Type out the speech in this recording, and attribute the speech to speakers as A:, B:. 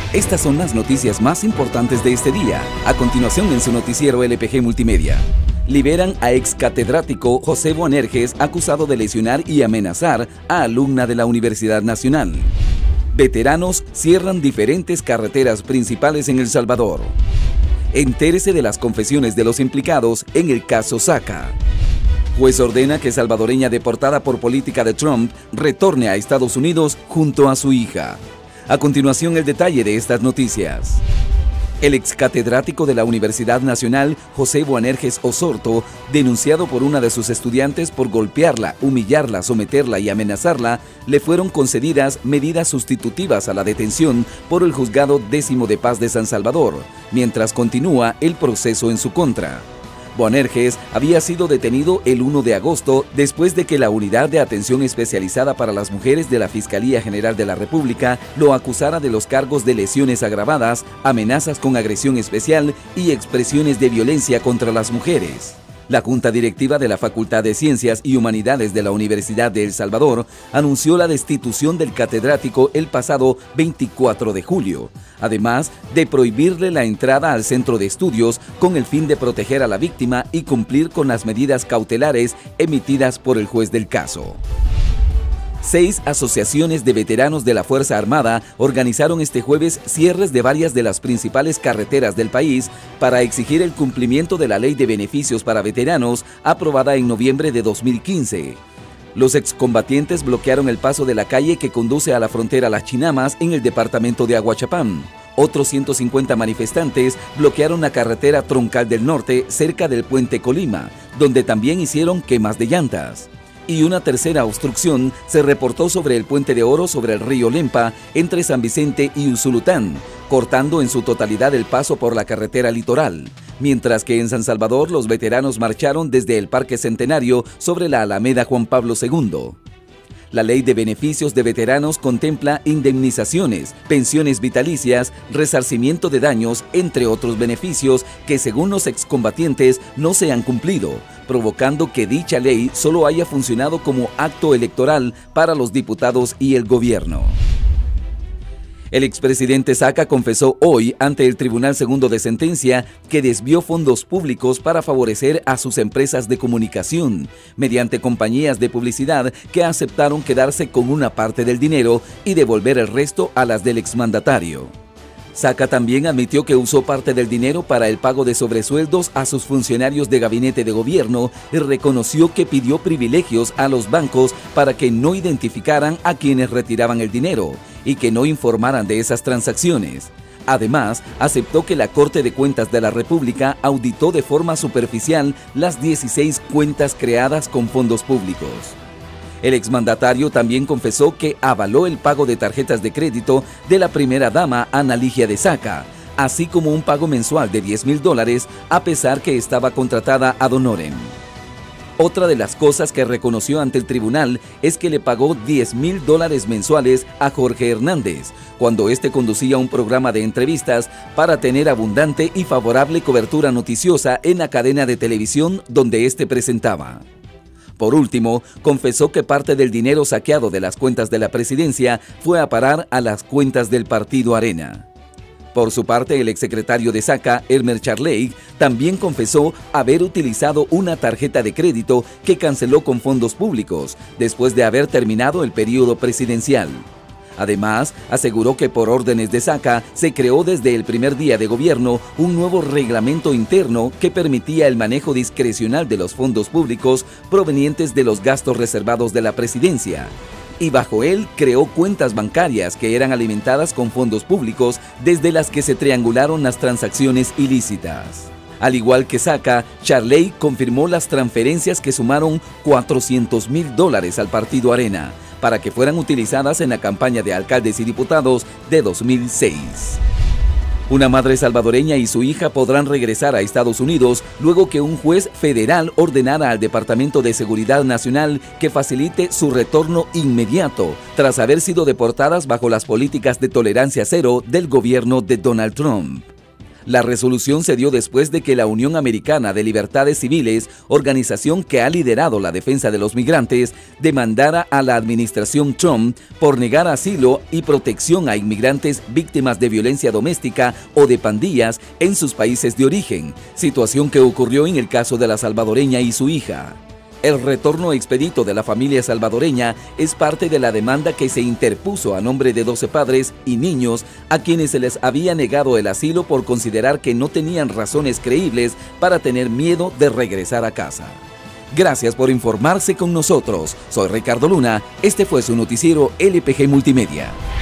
A: Estas son las noticias más importantes de este día. A continuación en su noticiero LPG Multimedia. Liberan a ex catedrático José Boanerges acusado de lesionar y amenazar a alumna de la Universidad Nacional. Veteranos cierran diferentes carreteras principales en El Salvador. Entérese de las confesiones de los implicados en el caso Saca. Juez ordena que salvadoreña deportada por política de Trump retorne a Estados Unidos junto a su hija. A continuación el detalle de estas noticias. El ex catedrático de la Universidad Nacional, José Boanerges Osorto, denunciado por una de sus estudiantes por golpearla, humillarla, someterla y amenazarla, le fueron concedidas medidas sustitutivas a la detención por el Juzgado 10º de Paz de San Salvador, mientras continúa el proceso en su contra. Boanerges había sido detenido el 1 de agosto después de que la Unidad de Atención Especializada para las Mujeres de la Fiscalía General de la República lo acusara de los cargos de lesiones agravadas, amenazas con agresión especial y expresiones de violencia contra las mujeres. La Junta Directiva de la Facultad de Ciencias y Humanidades de la Universidad de El Salvador anunció la destitución del catedrático el pasado 24 de julio, además de prohibirle la entrada al centro de estudios con el fin de proteger a la víctima y cumplir con las medidas cautelares emitidas por el juez del caso. 6 asociaciones de veteranos de la Fuerza Armada organizaron este jueves cierres de varias de las principales carreteras del país para exigir el cumplimiento de la Ley de Beneficios para Veteranos aprobada en noviembre de 2015. Los excombatientes bloquearon el paso de la calle que conduce a la frontera Las Chinamas en el departamento de Aguachapán. Otros 150 manifestantes bloquearon la carretera Troncal del Norte cerca del puente Colima, donde también hicieron quemas de llantas. Y una tercera obstrucción se reportó sobre el Puente de Oro sobre el río Lempa entre San Vicente y Usulután, cortando en su totalidad el paso por la carretera litoral, mientras que en San Salvador los veteranos marcharon desde el Parque Centenario sobre la Alameda Juan Pablo II. La Ley de Beneficios de Veteranos contempla indemnizaciones, pensiones vitalicias, resarcimiento de daños, entre otros beneficios que según los excombatientes no se han cumplido, provocando que dicha ley solo haya funcionado como acto electoral para los diputados y el gobierno. El expresidente Saca confesó hoy ante el Tribunal Segundo de Sentencia que desvió fondos públicos para favorecer a sus empresas de comunicación, mediante compañías de publicidad que aceptaron quedarse con una parte del dinero y devolver el resto a las del exmandatario. Saca también admitió que usó parte del dinero para el pago de sobresueldos a sus funcionarios de gabinete de gobierno y reconoció que pidió privilegios a los bancos para que no identificaran a quienes retiraban el dinero y que no informaran de esas transacciones. Además, aceptó que la Corte de Cuentas de la República auditó de forma superficial las 16 cuentas creadas con fondos públicos. El exmandatario también confesó que avaló el pago de tarjetas de crédito de la primera dama Ana Ligia de Saca, así como un pago mensual de $10,000 a pesar que estaba contratada ad honorem. Otra de las cosas que reconoció ante el tribunal es que le pagó $10,000 mensuales a Jorge Hernández, cuando éste conducía un programa de entrevistas para tener abundante y favorable cobertura noticiosa en la cadena de televisión donde éste presentaba. Por último, confesó que parte del dinero saqueado de las cuentas de la presidencia fue a parar a las cuentas del partido Arena. Por su parte, el exsecretario de Saca, Elmer Charley, también confesó haber utilizado una tarjeta de crédito que canceló con fondos públicos después de haber terminado el periodo presidencial. Además, aseguró que por órdenes de Saca se creó desde el primer día de gobierno un nuevo reglamento interno que permitía el manejo discrecional de los fondos públicos provenientes de los gastos reservados de la presidencia. Y bajo él creó cuentas bancarias que eran alimentadas con fondos públicos desde las que se triangularon las transacciones ilícitas. Al igual que Saca, Charley confirmó las transferencias que sumaron $400,000 al partido Arena, para que fueran utilizadas en la campaña de alcaldes y diputados de 2006. Una madre salvadoreña y su hija podrán regresar a Estados Unidos luego que un juez federal ordenara al Departamento de Seguridad Nacional que facilite su retorno inmediato tras haber sido deportadas bajo las políticas de tolerancia cero del gobierno de Donald Trump. La resolución se dio después de que la Unión Americana de Libertades Civiles, organización que ha liderado la defensa de los migrantes, demandara a la administración Trump por negar asilo y protección a inmigrantes víctimas de violencia doméstica o de pandillas en sus países de origen, situación que ocurrió en el caso de la salvadoreña y su hija. El retorno expedito de la familia salvadoreña es parte de la demanda que se interpuso a nombre de 12 padres y niños a quienes se les había negado el asilo por considerar que no tenían razones creíbles para tener miedo de regresar a casa. Gracias por informarse con nosotros. Soy Ricardo Luna. Este fue su noticiero LPG Multimedia.